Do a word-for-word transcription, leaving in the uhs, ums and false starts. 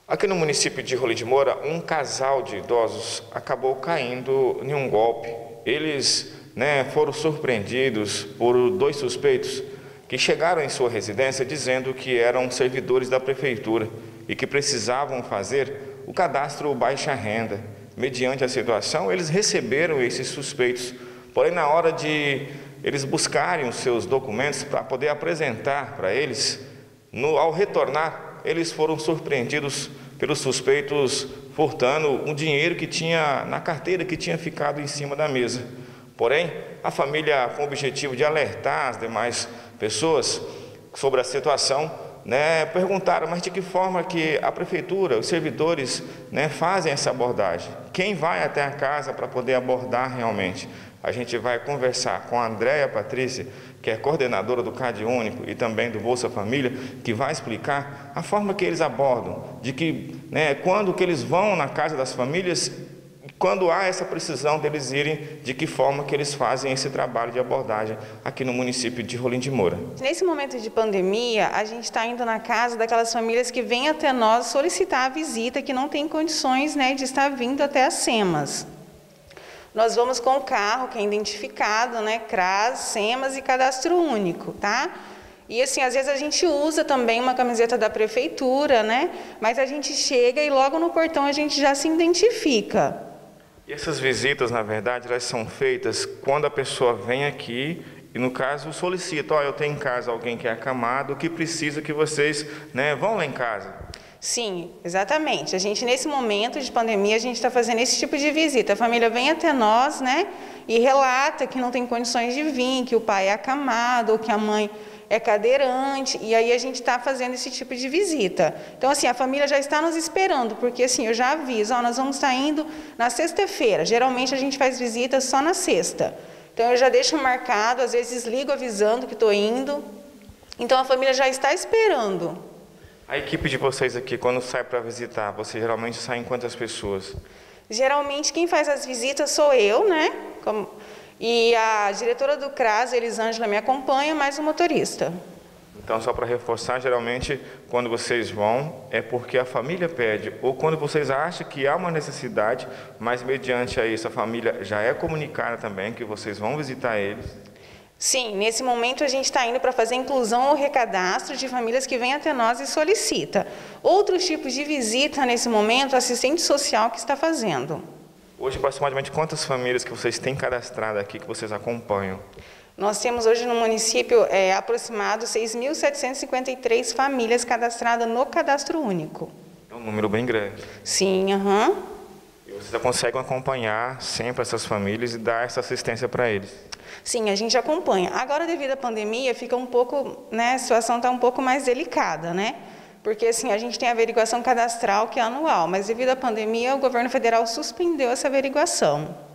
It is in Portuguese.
Aqui no município de Rolim de Moura, um casal de idosos acabou caindo em um golpe. Eles né, foram surpreendidos por dois suspeitos que chegaram em sua residência dizendo que eram servidores da prefeitura e que precisavam fazer o cadastro baixa renda. Mediante a situação, eles receberam esses suspeitos, porém na hora de eles buscarem os seus documentos para poder apresentar para eles, no, ao retornar, eles foram surpreendidos pelos suspeitos furtando um dinheiro que tinha na carteira, que tinha ficado em cima da mesa. Porém, a família, com o objetivo de alertar as demais pessoas sobre a situação, né, perguntaram, mas de que forma que a prefeitura, os servidores, né, fazem essa abordagem? Quem vai até a casa para poder abordar realmente? A gente vai conversar com a Andréia Patrícia, que é coordenadora do CAD Único e também do Bolsa Família, que vai explicar a forma que eles abordam, de que, né, quando que eles vão na casa das famílias, quando há essa precisão deles irem, de que forma que eles fazem esse trabalho de abordagem aqui no município de Rolim de Moura. Nesse momento de pandemia, a gente está indo na casa daquelas famílias que vêm até nós solicitar a visita, que não tem condições, né, de estar vindo até as SEMAS. Nós vamos com o carro que é identificado, né, CRAS, SEMAS e Cadastro Único, tá? E assim, às vezes a gente usa também uma camiseta da prefeitura, né? Mas a gente chega e logo no portão a gente já se identifica. E essas visitas, na verdade, elas são feitas quando a pessoa vem aqui e, no caso, solicita, ó, eu tenho em casa alguém que é acamado, que precisa que vocês, né, vão lá em casa. Sim, exatamente. A gente, nesse momento de pandemia, a gente está fazendo esse tipo de visita. A família vem até nós, né, e relata que não tem condições de vir, que o pai é acamado ou que a mãe é cadeirante, e aí a gente está fazendo esse tipo de visita. Então, assim, a família já está nos esperando, porque, assim, eu já aviso, ó, nós vamos estar indo na sexta-feira. Geralmente a gente faz visita só na sexta. Então, eu já deixo marcado, às vezes ligo avisando que estou indo. Então, a família já está esperando. A equipe de vocês aqui, quando sai para visitar, você geralmente sai em quantas pessoas? Geralmente, quem faz as visitas sou eu, né? Como... E a diretora do CRAS, Elisângela, me acompanha, mais o motorista. Então, só para reforçar, geralmente, quando vocês vão, é porque a família pede, ou quando vocês acham que há uma necessidade, mas mediante a isso, a família já é comunicada também, que vocês vão visitar eles. Sim, nesse momento a gente está indo para fazer inclusão ou recadastro de famílias que vêm até nós e solicita. Outros tipos de visita, nesse momento, assistente social que está fazendo. Hoje, aproximadamente, quantas famílias que vocês têm cadastrado aqui, que vocês acompanham? Nós temos hoje no município é, aproximado seis mil setecentas e cinquenta e três famílias cadastradas no Cadastro Único. É um número bem grande. Sim, aham. Uhum. E vocês já conseguem acompanhar sempre essas famílias e dar essa assistência para eles? Sim, a gente acompanha. Agora, devido à pandemia, fica um pouco, né, a situação está um pouco mais delicada, né? Porque assim, a gente tem a averiguação cadastral que é anual, mas devido à pandemia, o governo federal suspendeu essa averiguação.